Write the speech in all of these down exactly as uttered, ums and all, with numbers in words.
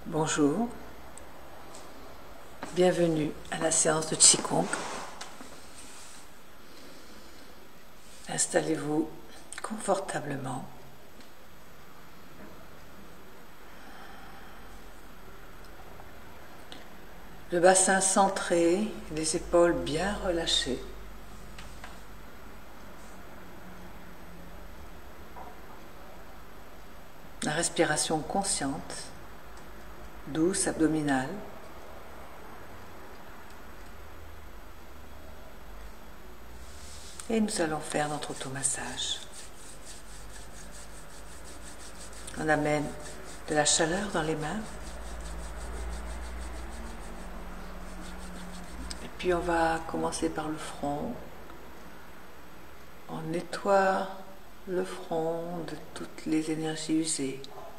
Bonjour, bienvenue à la séance de Qigong. Installez-vous confortablement. Le bassin centré, les épaules bien relâchées. La respiration consciente, douce, abdominale. Et nous allons faire notre automassage. On amène de la chaleur dans les mains. Et puis on va commencer par le front. On nettoie le front de toutes les énergies usées.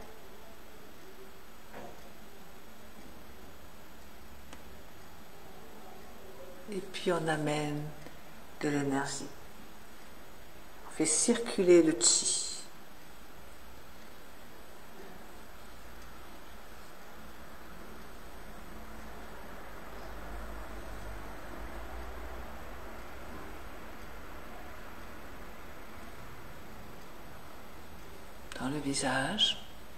Et puis on amène de l'énergie. On fait circuler le chi. Dans le visage,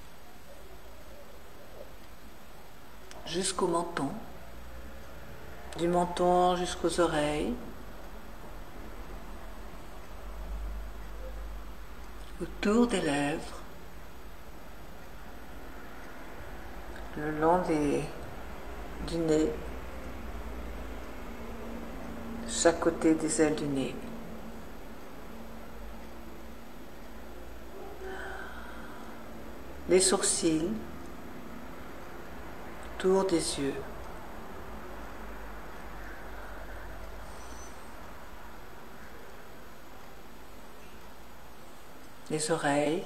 jusqu'au menton, du menton jusqu'aux oreilles, autour des lèvres, le long des, du nez, de chaque côté des ailes du nez. Les sourcils, autour des yeux. Les oreilles.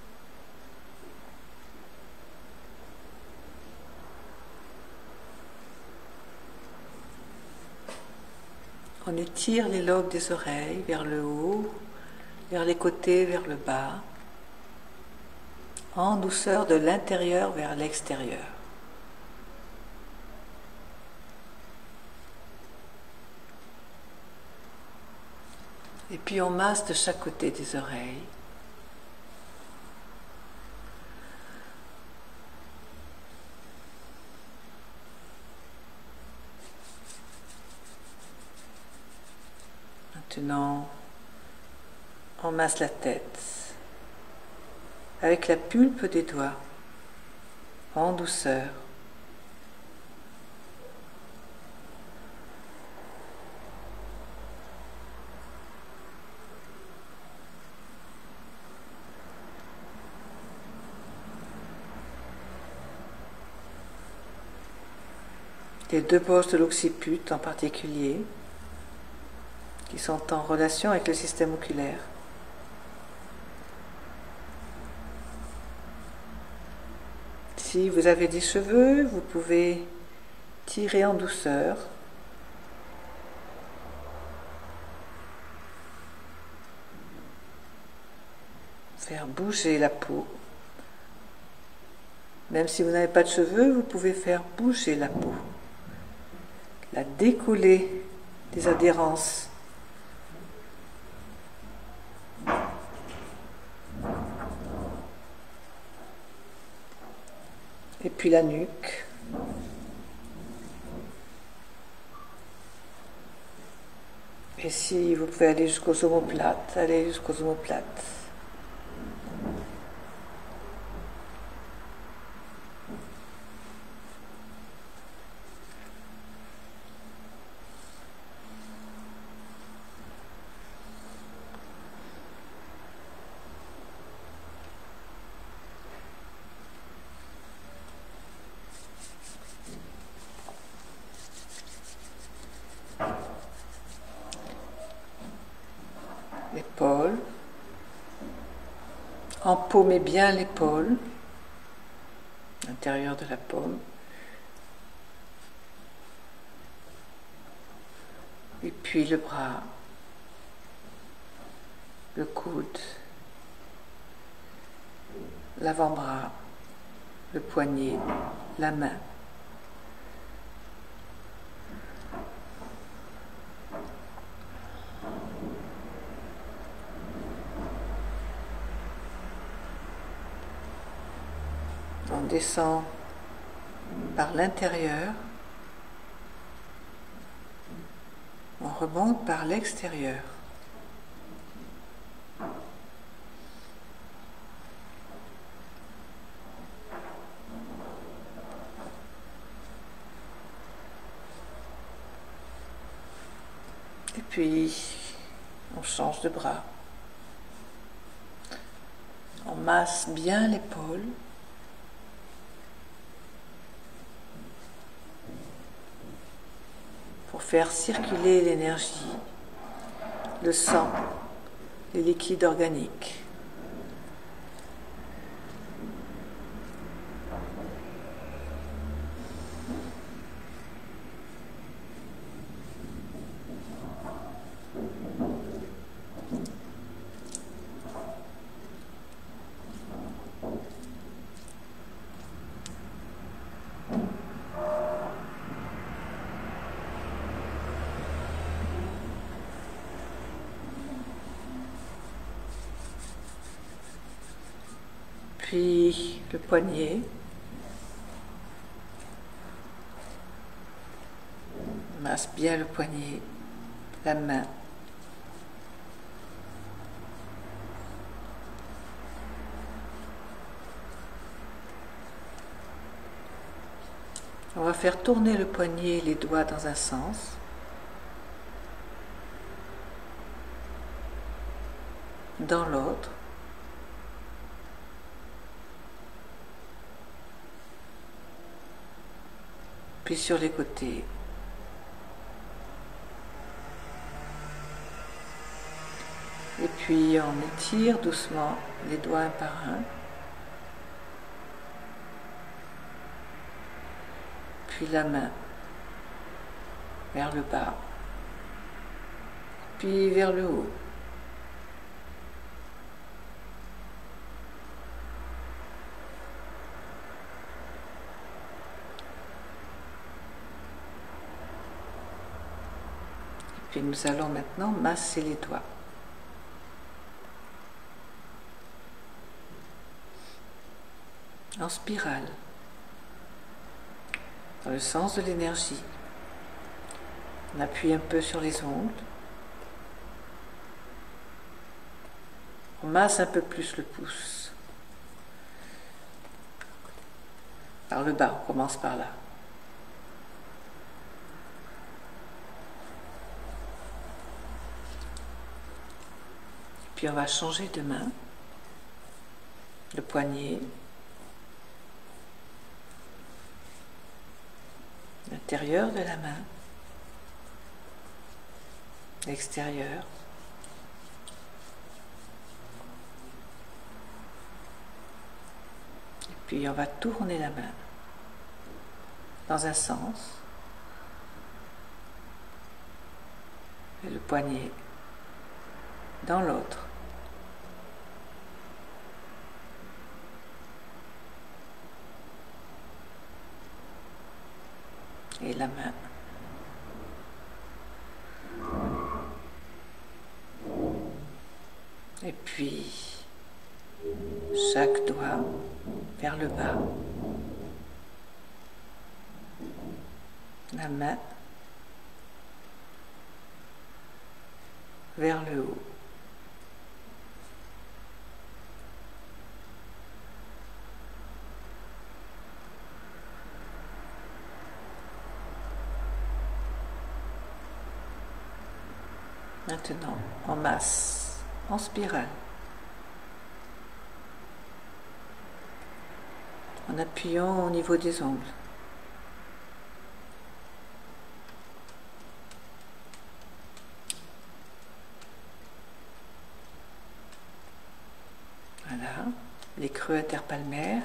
On étire les lobes des oreilles vers le haut, vers les côtés, vers le bas, en douceur de l'intérieur vers l'extérieur. Et puis on masse de chaque côté des oreilles. Maintenant, on masse la tête avec la pulpe des doigts en douceur. Les deux poches de l'occiput en particulier, qui sont en relation avec le système oculaire. Si vous avez des cheveux, vous pouvez tirer en douceur. Faire bouger la peau. Même si vous n'avez pas de cheveux, vous pouvez faire bouger la peau. La décoller des adhérences. Et puis la nuque. Et si vous pouvez aller jusqu'aux omoplates, allez jusqu'aux omoplates. L'épaule. Empaumez bien l'épaule, l'intérieur de la paume. Et puis le bras, le coude, l'avant-bras, le poignet, la main. On descend par l'intérieur, on remonte par l'extérieur. Et puis, on change de bras. On masse bien l'épaule. Pour faire circuler l'énergie, le sang, les liquides organiques. Puis le poignet, on masse bien le poignet, la main, on va faire tourner le poignet et les doigts dans un sens, dans l'autre. Puis sur les côtés. Et puis on étire doucement les doigts un par un. Puis la main vers le bas. Puis vers le haut. Et nous allons maintenant masser les doigts. En spirale, dans le sens de l'énergie. On appuie un peu sur les ongles. On masse un peu plus le pouce. Par le bas, on commence par là. Puis on va changer de main, le poignet, l'intérieur de la main, l'extérieur. Et puis on va tourner la main dans un sens et le poignet dans l'autre. Et la main. Et puis chaque doigt vers le bas. La main vers le haut. Maintenant, on masse en spirale, en appuyant au niveau des ongles. Voilà, les creux interpalmaires.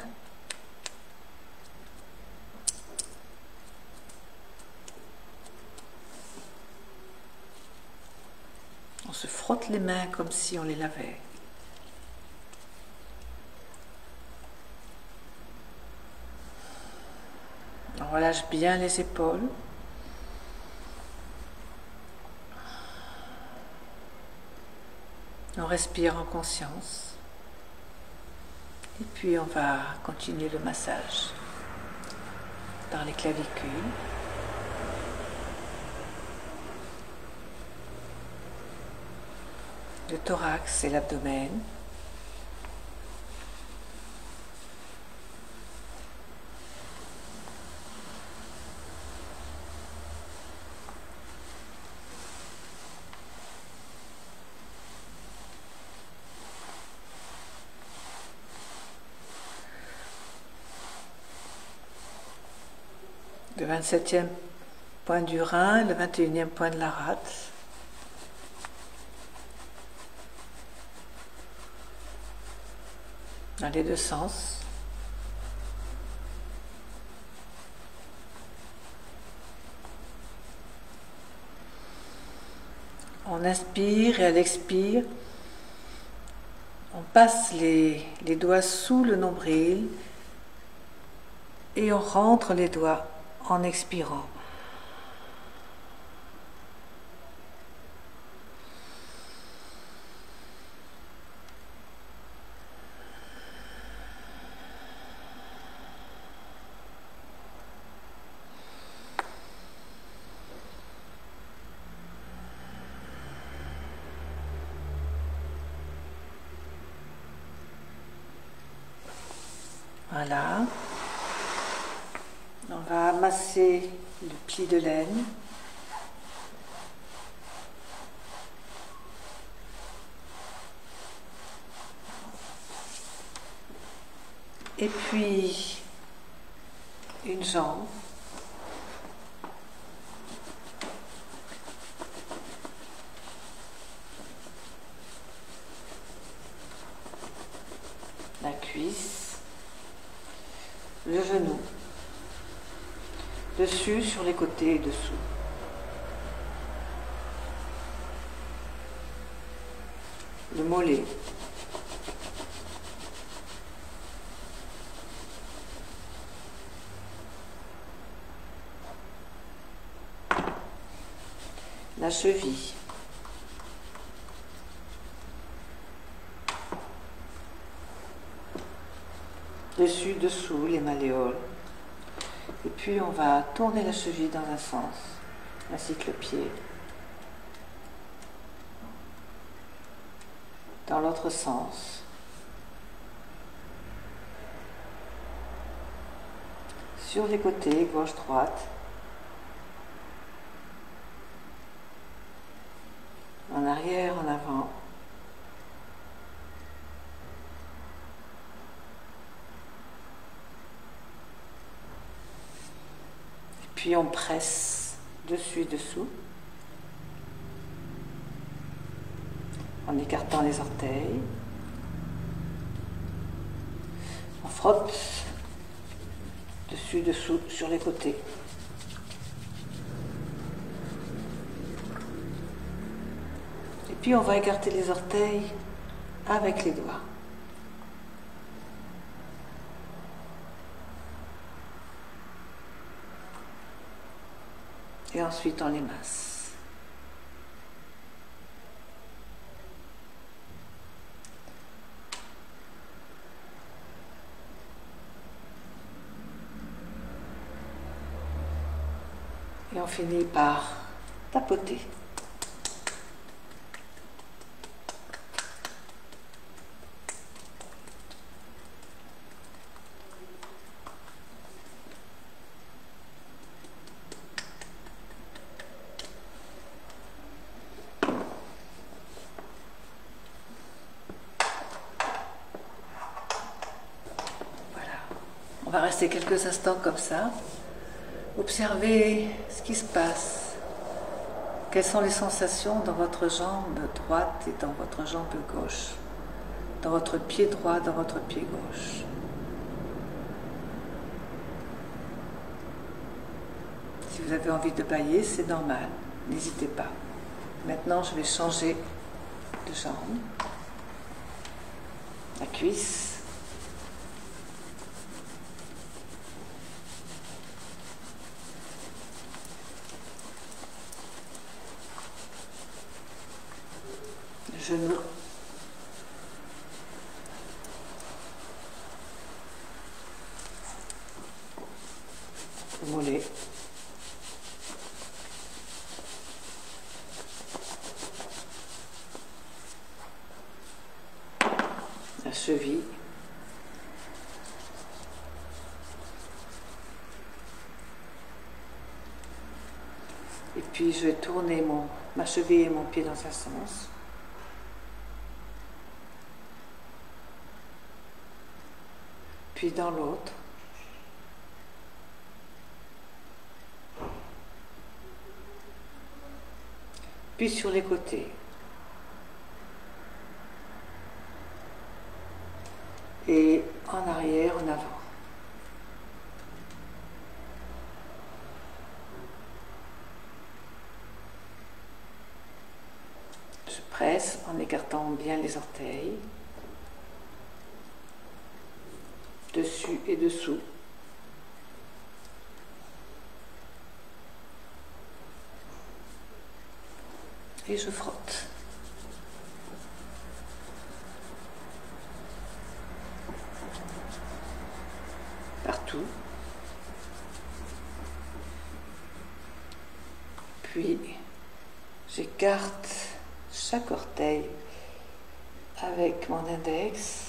On se frotte les mains comme si on les lavait. On relâche bien les épaules. On respire en conscience. Et puis on va continuer le massage par les clavicules. Le thorax et l'abdomen. Le vingt-septième point du rein, le vingt et unième point de la rate. Dans les deux sens. On inspire et à l'expire, on passe les, les doigts sous le nombril et on rentre les doigts en expirant. Voilà. On va amasser le pli de laine. Et puis une jambe. La cuisse. Le genou. Dessus, sur les côtés et dessous. Le mollet. La cheville. Dessus, dessous, les malléoles. Et puis on va tourner la cheville dans un sens, ainsi que le pied. Dans l'autre sens. Sur les côtés, gauche-droite. En arrière, en avant. Puis on presse dessus et dessous, en écartant les orteils. On frotte dessus, dessous, sur les côtés. Et puis on va écarter les orteils avec les doigts. Et ensuite on les masse. Et on finit par tapoter. On va rester quelques instants comme ça, observer ce qui se passe, quelles sont les sensations dans votre jambe droite et dans votre jambe gauche, dans votre pied droit, dans votre pied gauche. Si vous avez envie de bâiller, c'est normal, n'hésitez pas. Maintenant, je vais changer de jambe, la cuisse. genou. Mollet. La cheville. Et puis je vais tourner mon, ma cheville et mon pied dans un sens. Puis dans l'autre. Puis sur les côtés. Et en arrière, en avant. Je presse en écartant bien les orteils, dessus et dessous. Et je frotte. Partout. Puis j'écarte chaque orteil avec mon index.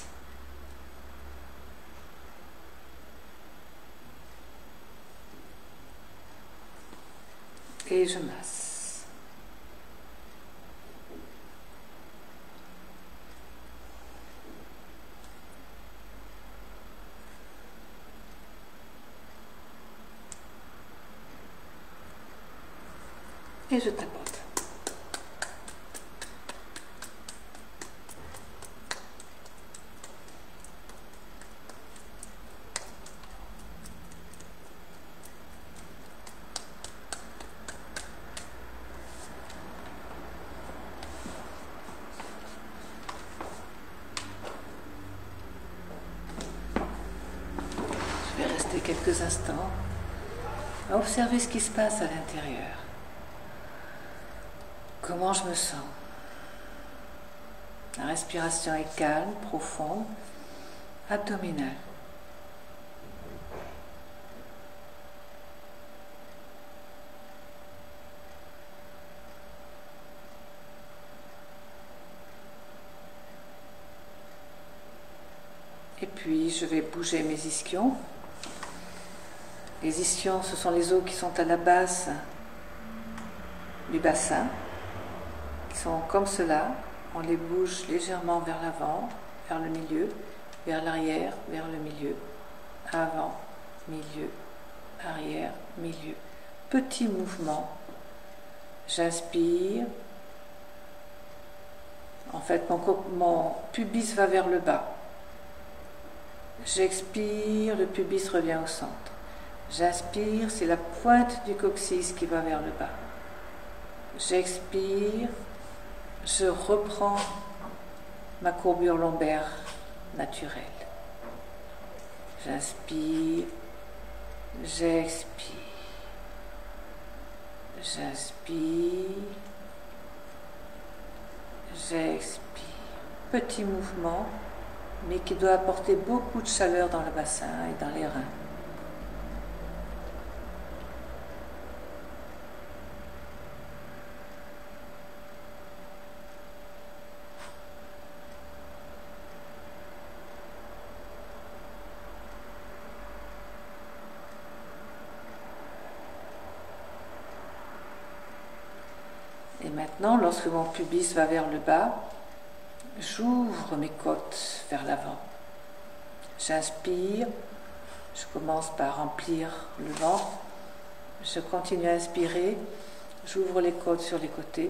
Et je masse. Et je tapote. Je vais rester quelques instants à observer ce qui se passe à l'intérieur. Comment je me sens? La respiration est calme, profonde, abdominale. Et puis je vais bouger mes ischions. Les ischions, ce sont les os qui sont à la base du bassin, qui sont comme cela. On les bouge légèrement vers l'avant, vers le milieu, vers l'arrière, vers le milieu, avant, milieu, arrière, milieu. Petit mouvement. J'inspire. En fait, mon, mon pubis va vers le bas. J'expire, le pubis revient au centre. J'inspire, c'est la pointe du coccyx qui va vers le bas. J'expire, je reprends ma courbure lombaire naturelle. J'inspire, j'expire, j'inspire, j'expire. Petit mouvement, mais qui doit apporter beaucoup de chaleur dans le bassin et dans les reins. Et maintenant, lorsque mon pubis va vers le bas, j'ouvre mes côtes vers l'avant. J'inspire, je commence par remplir le ventre, je continue à inspirer, j'ouvre les côtes sur les côtés,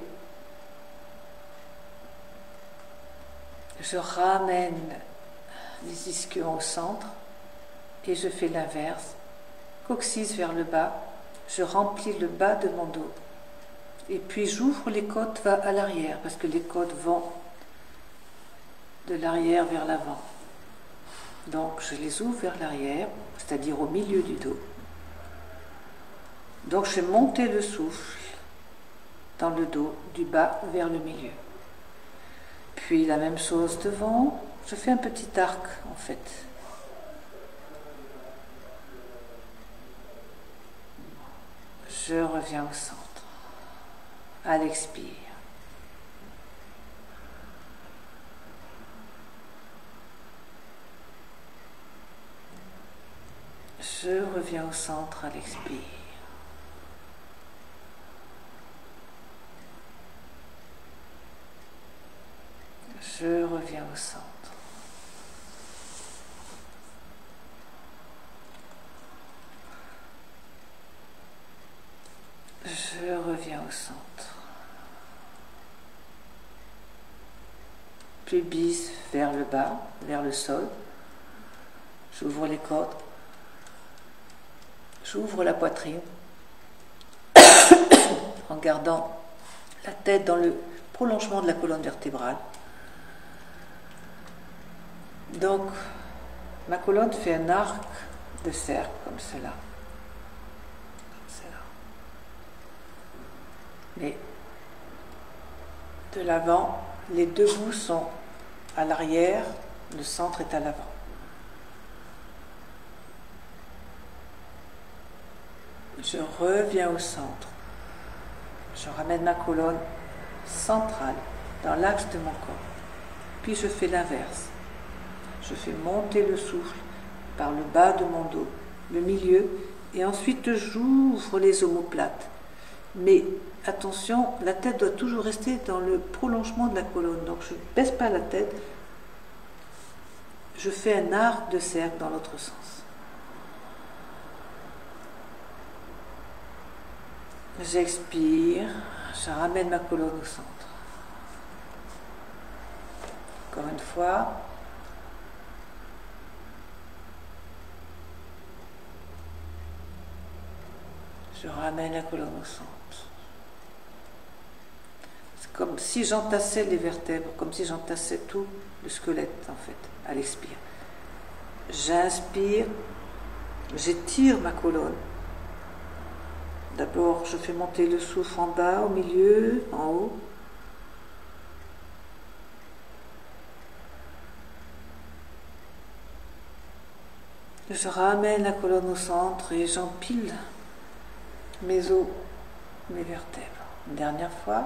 je ramène les ischions au centre et je fais l'inverse, coccyx vers le bas, je remplis le bas de mon dos. Et puis j'ouvre les côtes à l'arrière, parce que les côtes vont de l'arrière vers l'avant. Donc je les ouvre vers l'arrière, c'est-à-dire au milieu du dos. Donc je fais monter le souffle dans le dos, du bas vers le milieu. Puis la même chose devant. Je fais un petit arc en fait. Je reviens au centre. À l'expire. Je reviens au centre à l'expire. Je reviens au centre. Je reviens au centre. Pubis vers le bas, vers le sol. J'ouvre les cordes. J'ouvre la poitrine en gardant la tête dans le prolongement de la colonne vertébrale. Donc, ma colonne fait un arc de cercle comme cela. Comme cela. Mais de l'avant, les deux bouts sont à l'arrière, le centre est à l'avant. Je reviens au centre. Je ramène ma colonne centrale dans l'axe de mon corps. Puis je fais l'inverse. Je fais monter le souffle par le bas de mon dos, le milieu, et ensuite j'ouvre les omoplates. Mais attention, la tête doit toujours rester dans le prolongement de la colonne. Donc je ne baisse pas la tête. Je fais un arc de cercle dans l'autre sens. J'expire, je ramène ma colonne au centre. Encore une fois. Je ramène la colonne au centre. C'est comme si j'entassais les vertèbres, comme si j'entassais tout le squelette en fait, à l'expire. J'inspire, j'étire ma colonne. D'abord, je fais monter le souffle en bas, au milieu, en haut. Je ramène la colonne au centre et j'empile mes os, mes vertèbres. Une dernière fois.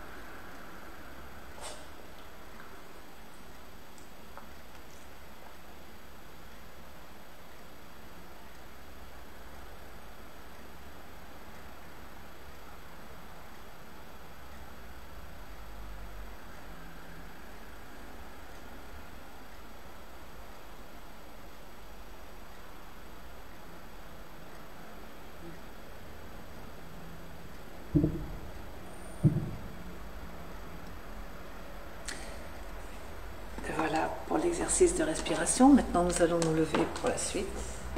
Voilà pour l'exercice de respiration. Maintenant, nous allons nous lever pour la suite.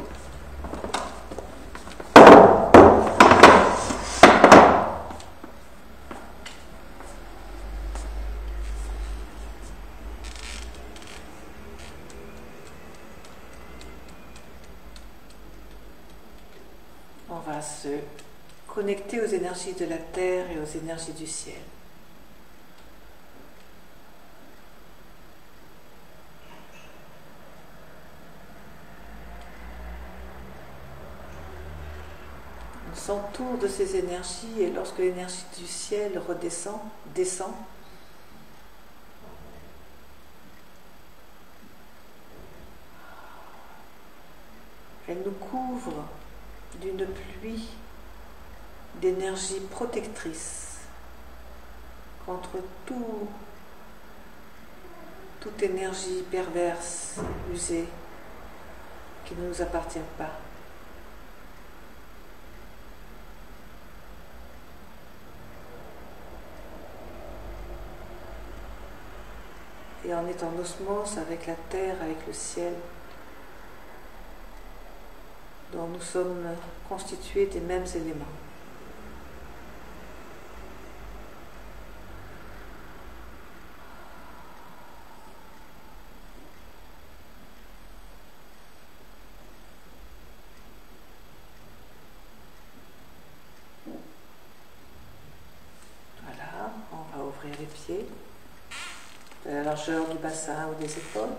On va se connecter aux énergies de la terre et aux énergies du ciel. On s'entoure de ces énergies et lorsque l'énergie du ciel redescend, descend, elle nous couvre d'une pluie d'énergie protectrice contre tout, toute énergie perverse, usée, qui ne nous appartient pas. Et on est en osmose avec la terre, avec le ciel, dont nous sommes constitués des mêmes éléments. Voilà, on va ouvrir les pieds. de la largeur du bassin ou des épaules.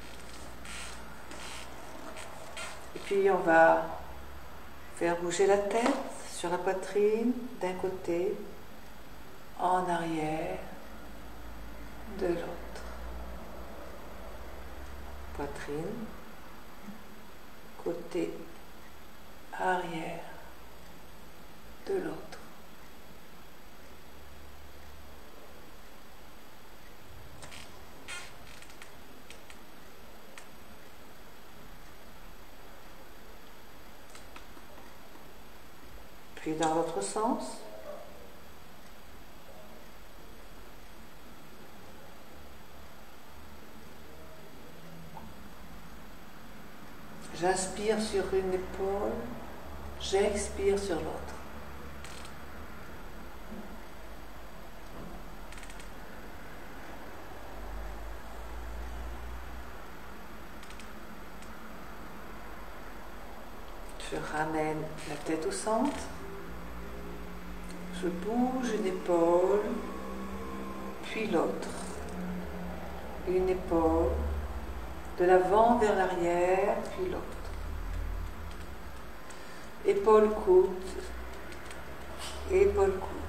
Et puis on va faire bouger la tête sur la poitrine d'un côté, en arrière de l'autre. Poitrine, côté, arrière de l'autre. Puis dans l'autre sens. J'inspire sur une épaule, j'expire sur l'autre. Je ramène la tête au centre. Je bouge une épaule, puis l'autre. Une épaule, de l'avant vers l'arrière, puis l'autre. Épaule coude, épaule coude.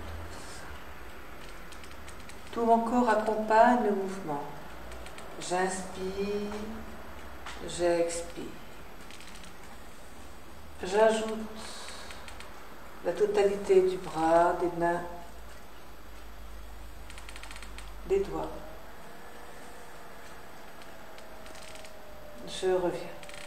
Tout mon corps accompagne le mouvement. J'inspire, j'expire. J'ajoute la totalité du bras, des mains, des doigts. Je reviens.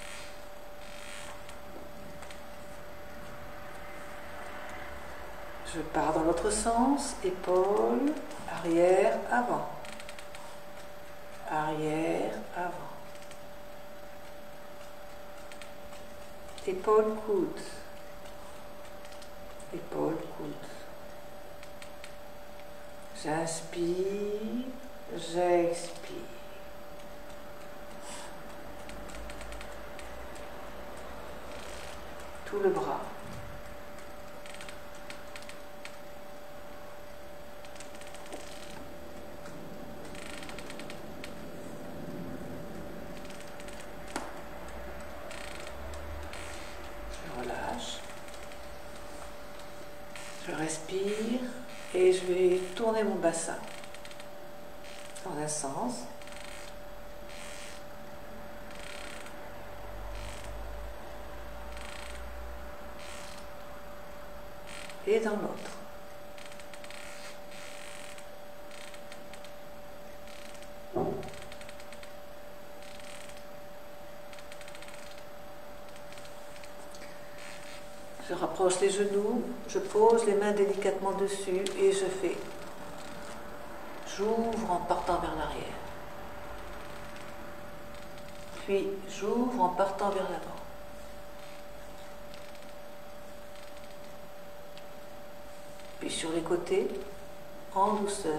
Je pars dans l'autre sens, épaule, arrière, avant. Arrière, avant. Épaule, coude. Épaule, coude. J'inspire, j'expire. Tout le bras. Je relâche. Je respire et je vais tourner mon bassin dans un sens. Et dans l'autre. Je rapproche les genoux, je pose les mains délicatement dessus et je fais. J'ouvre en partant vers l'arrière. Puis j'ouvre en partant vers l'avant. Puis sur les côtés, en douceur,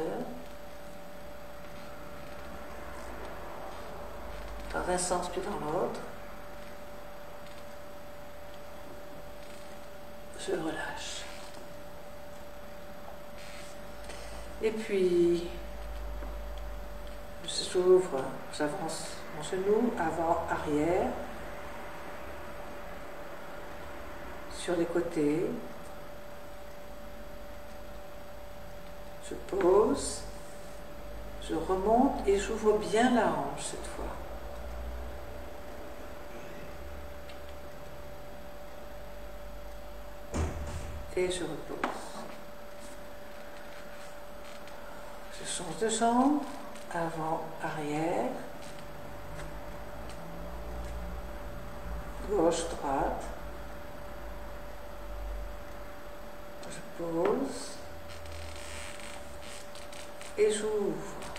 dans un sens puis dans l'autre, je relâche. Et puis, j'ouvre, j'avance mon genou, avant, arrière, sur les côtés. Je pose, je remonte et j'ouvre bien la hanche cette fois. Et je repose. Je change de jambe, avant, arrière, gauche, droite. Je pose. Et j'ouvre.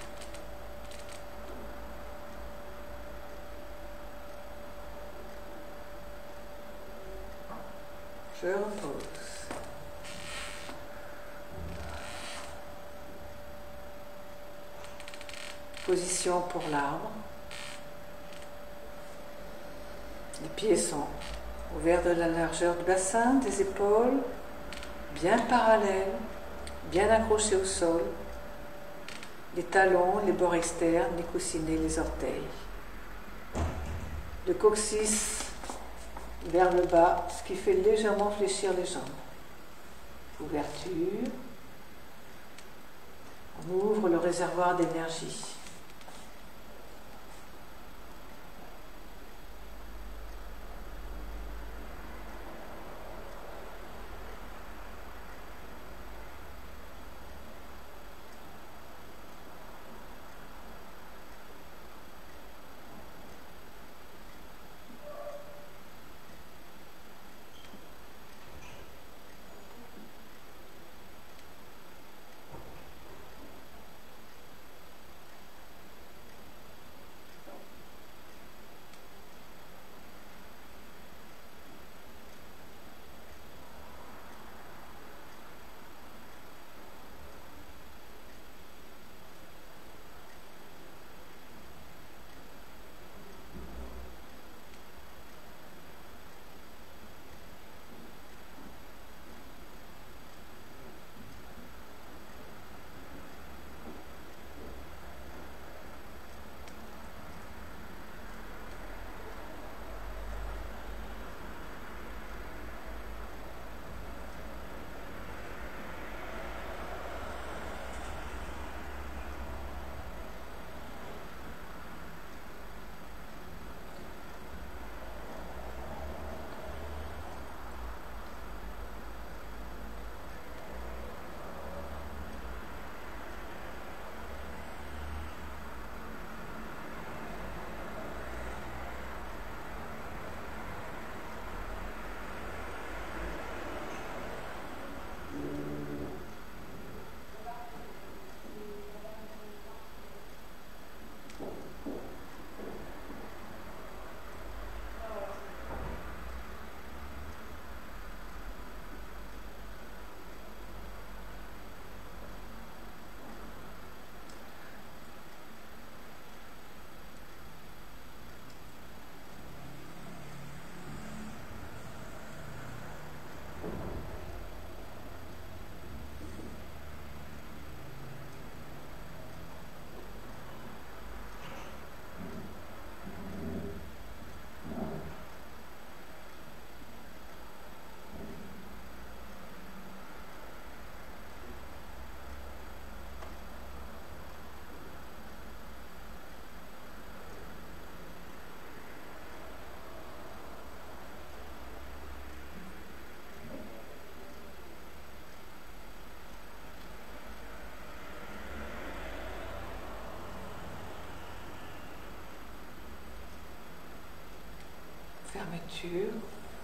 Je repose. Position pour l'arbre. Les pieds sont ouverts de la largeur du bassin, des épaules, bien parallèles, bien accrochés au sol. les talons, les bords externes, les coussinets, les orteils. Le coccyx vers le bas, ce qui fait légèrement fléchir les jambes. Ouverture. On ouvre le réservoir d'énergie. Fermeture.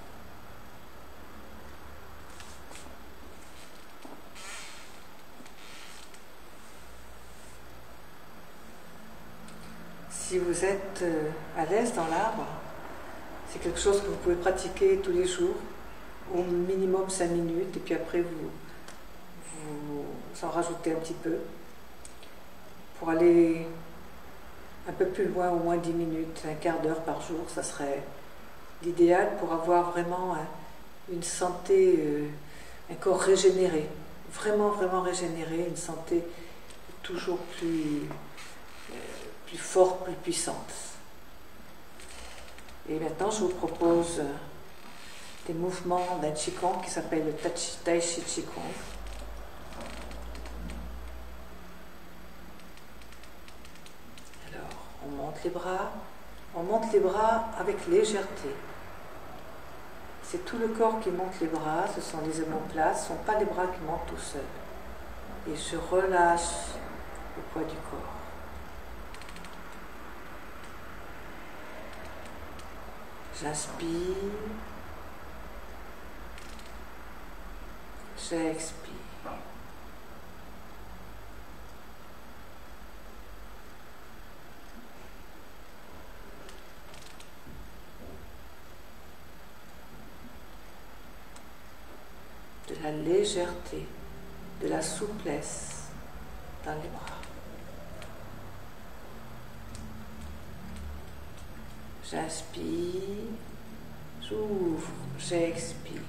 Si vous êtes à l'aise dans l'arbre, c'est quelque chose que vous pouvez pratiquer tous les jours, au minimum cinq minutes, et puis après vous, vous en rajoutez un petit peu. Pour aller un peu plus loin, au moins dix minutes, un quart d'heure par jour, ça serait l'idéal pour avoir vraiment une santé, euh, un corps régénéré, vraiment, vraiment régénéré, une santé toujours plus, euh, plus forte, plus puissante. Et maintenant, je vous propose des mouvements d'un Qigong qui s'appelle le Tai Chi Qigong. Alors, on monte les bras, on monte les bras avec légèreté. C'est tout le corps qui monte les bras, ce sont les omoplates, ce ne sont pas les bras qui montent tout seuls. Et je relâche le poids du corps. J'inspire, j'expire. De la légèreté, de la souplesse dans les bras. J'inspire, j'ouvre, j'expire.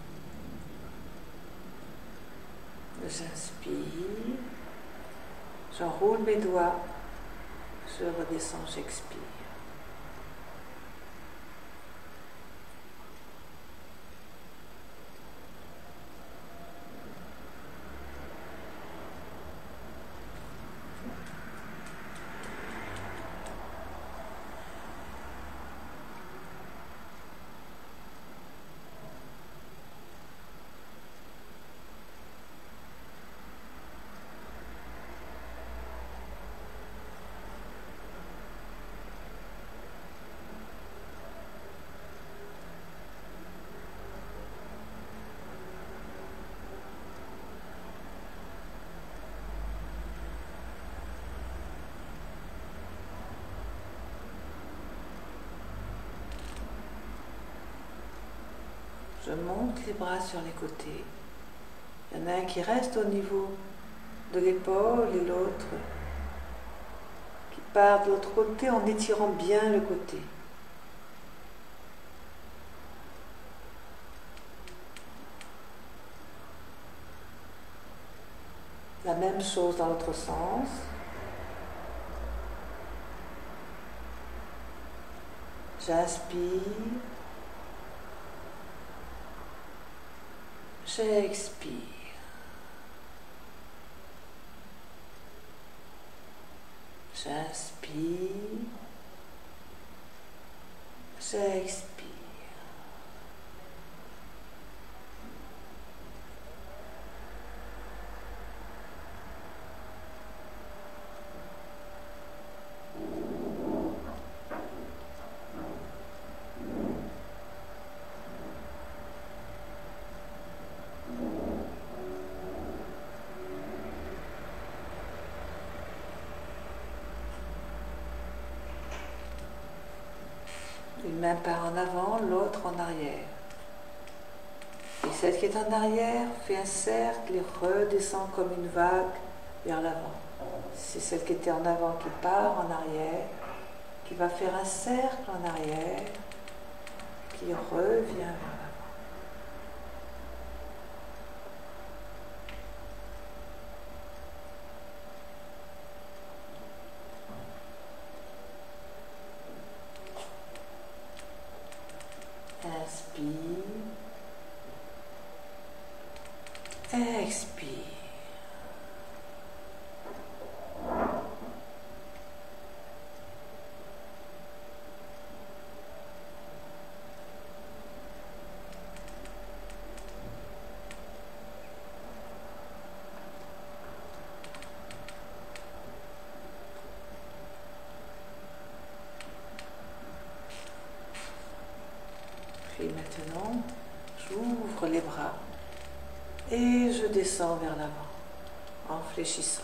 J'inspire, J'enroule mes doigts, je redescends, j'expire. Je monte les bras sur les côtés. Il y en a un qui reste au niveau de l'épaule et l'autre qui part de l'autre côté en étirant bien le côté. La même chose dans l'autre sens. J'inspire. J'expire. J'inspire. J'expire. Une main part en avant, l'autre en arrière. Et celle qui est en arrière fait un cercle et redescend comme une vague vers l'avant. C'est celle qui était en avant qui part en arrière, qui va faire un cercle en arrière, qui revient vers l'avant. Inspire, expire. Puis maintenant, j'ouvre les bras et je descends vers l'avant en fléchissant.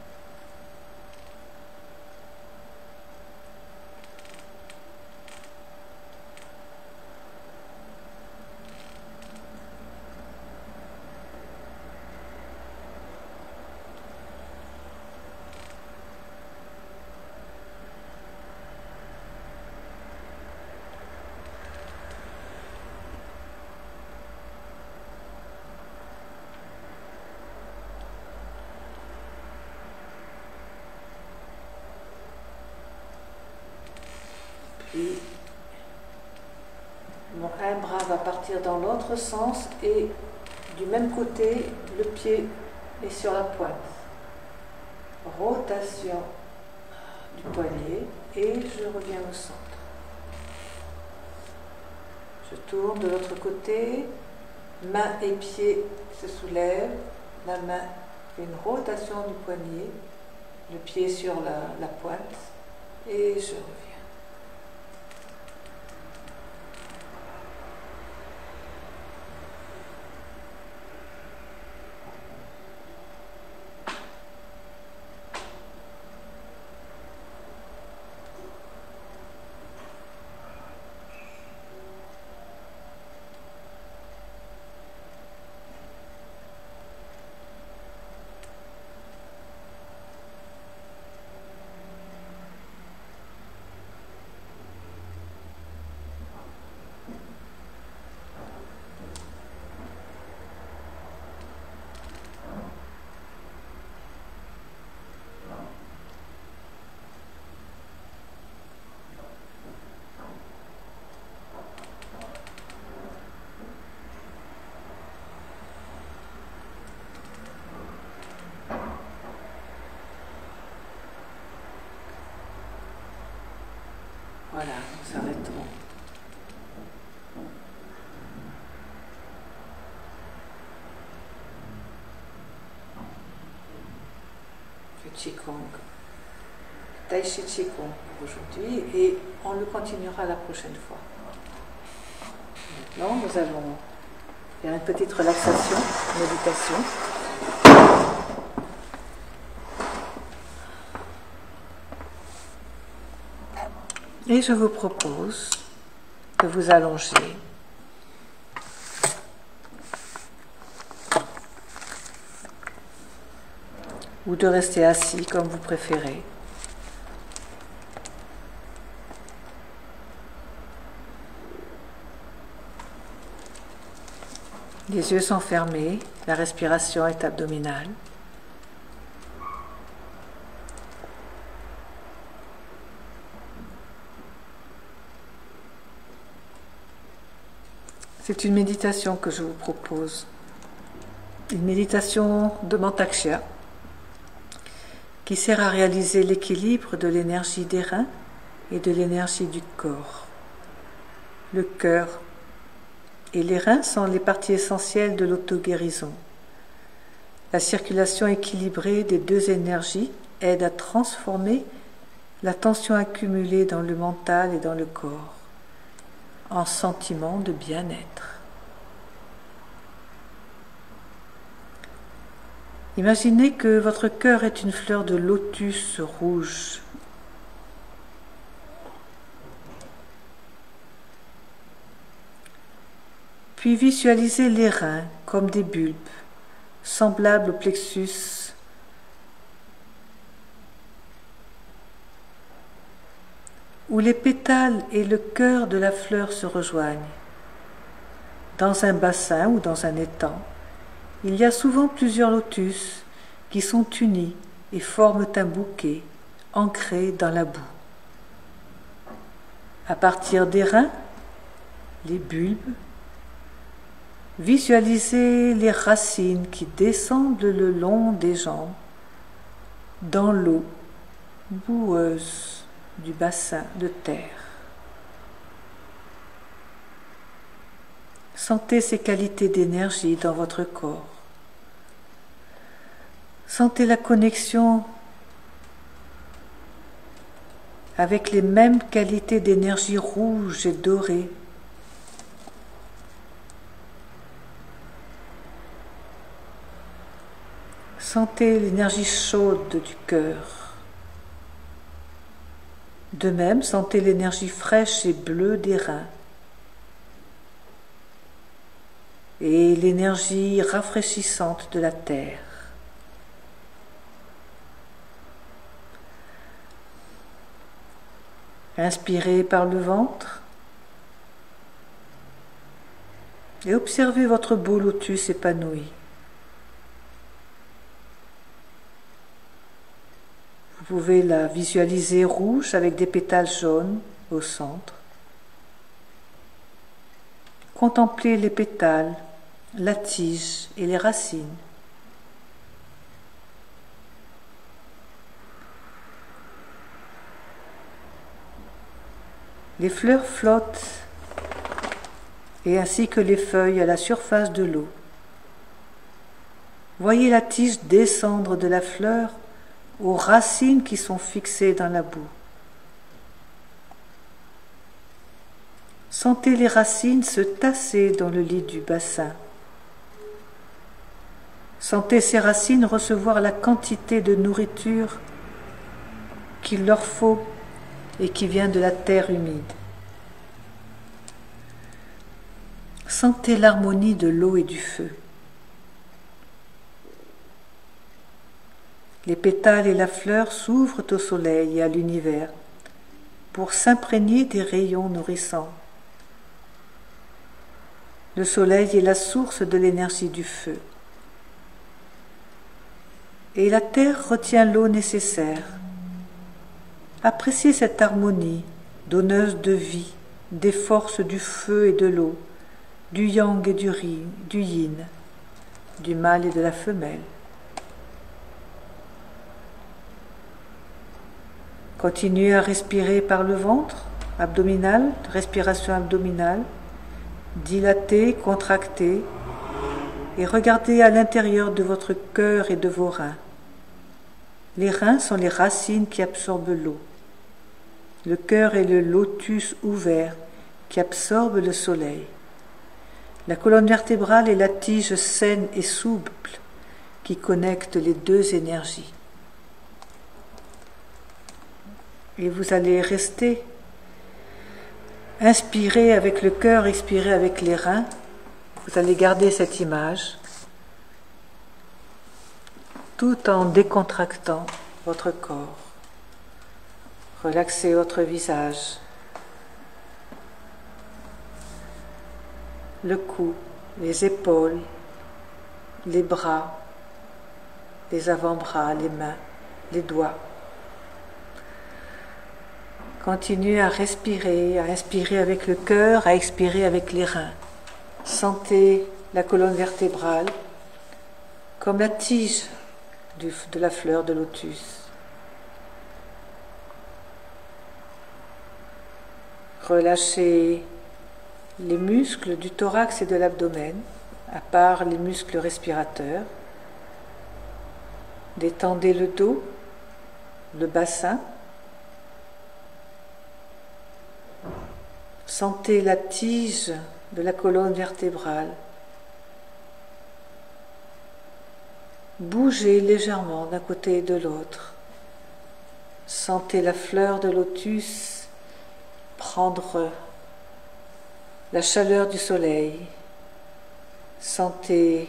Puis, mon un bras va partir dans l'autre sens et du même côté, le pied est sur la pointe. Rotation du poignet et je reviens au centre. Je tourne de l'autre côté, main et pied se soulèvent, la main fait une rotation du poignet, le pied sur la, la pointe et je reviens. Voilà, nous arrêtons. Le Qigong, Tai Chi Qigong pour aujourd'hui, et on le continuera la prochaine fois. Maintenant, nous allons faire une petite relaxation, méditation. Et je vous propose de vous allonger ou de rester assis comme vous préférez. Les yeux sont fermés, la respiration est abdominale. C'est une méditation que je vous propose, une méditation de Mantaksha qui sert à réaliser l'équilibre de l'énergie des reins et de l'énergie du corps. Le cœur et les reins sont les parties essentielles de l'auto-guérison. La circulation équilibrée des deux énergies aide à transformer la tension accumulée dans le mental et dans le corps en sentiment de bien-être. Imaginez que votre cœur est une fleur de lotus rouge. Puis visualisez les reins comme des bulbes, semblables au plexus, où les pétales et le cœur de la fleur se rejoignent. Dans un bassin ou dans un étang, il y a souvent plusieurs lotus qui sont unis et forment un bouquet ancré dans la boue. À partir des reins, les bulbes, visualisez les racines qui descendent le long des jambes dans l'eau boueuse du bassin de terre. Sentez ces qualités d'énergie dans votre corps. Sentez la connexion avec les mêmes qualités d'énergie rouge et dorée. Sentez l'énergie chaude du cœur. De même, sentez l'énergie fraîche et bleue des reins et l'énergie rafraîchissante de la terre. Inspirez par le ventre et observez votre beau lotus épanoui. Vous pouvez la visualiser rouge avec des pétales jaunes au centre. Contemplez les pétales, la tige et les racines. Les fleurs flottent et ainsi que les feuilles à la surface de l'eau. Voyez la tige descendre de la fleur aux racines qui sont fixées dans la boue. Sentez les racines se tasser dans le lit du bassin. Sentez ces racines recevoir la quantité de nourriture qu'il leur faut et qui vient de la terre humide. Sentez l'harmonie de l'eau et du feu. Les pétales et la fleur s'ouvrent au soleil et à l'univers pour s'imprégner des rayons nourrissants. Le soleil est la source de l'énergie du feu. Et la terre retient l'eau nécessaire. Appréciez cette harmonie, donneuse de vie, des forces du feu et de l'eau, du yang et du, ri, du yin, du mâle et de la femelle. Continuez à respirer par le ventre abdominale, respiration abdominale, dilatée, contractée, et regardez à l'intérieur de votre cœur et de vos reins. Les reins sont les racines qui absorbent l'eau. Le cœur est le lotus ouvert qui absorbe le soleil. La colonne vertébrale est la tige saine et souple qui connecte les deux énergies. Et vous allez rester inspiré avec le cœur, expiré avec les reins. Vous allez garder cette image tout en décontractant votre corps. Relaxez votre visage, le cou, les épaules, les bras, les avant-bras, les mains, les doigts. Continuez à respirer, à inspirer avec le cœur, à expirer avec les reins. Sentez la colonne vertébrale comme la tige du, de la fleur de lotus. Relâchez les muscles du thorax et de l'abdomen, à part les muscles respirateurs. Détendez le dos, le bassin. Sentez la tige de la colonne vertébrale. Bougez légèrement d'un côté et de l'autre. Sentez la fleur de lotus prendre la chaleur du soleil. Sentez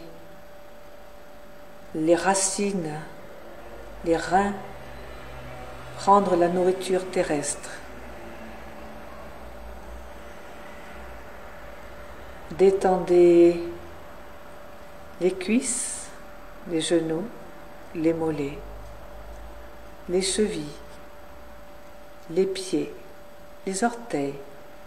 les racines, les reins prendre la nourriture terrestre. Détendez les cuisses, les genoux, les mollets, les chevilles, les pieds, les orteils.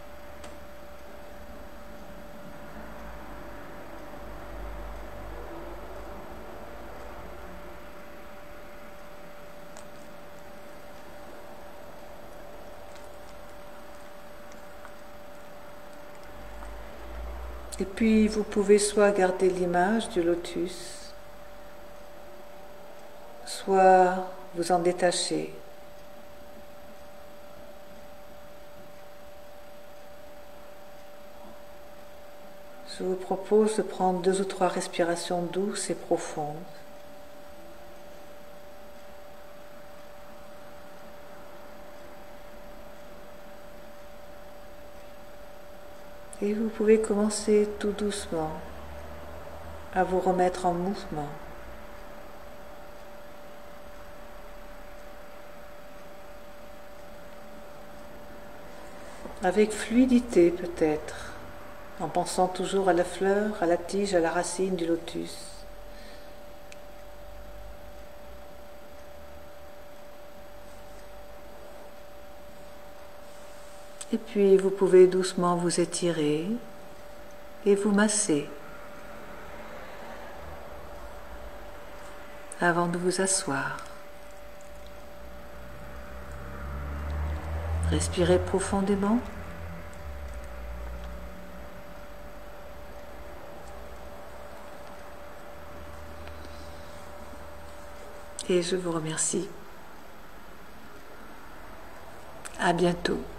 Et puis vous pouvez soit garder l'image du lotus, soit vous en détacher. Je vous propose de prendre deux ou trois respirations douces et profondes. Et vous pouvez commencer tout doucement à vous remettre en mouvement. Avec fluidité peut-être, en pensant toujours à la fleur, à la tige, à la racine du lotus. Et puis vous pouvez doucement vous étirer et vous masser avant de vous asseoir. Respirez profondément. Et je vous remercie. À bientôt.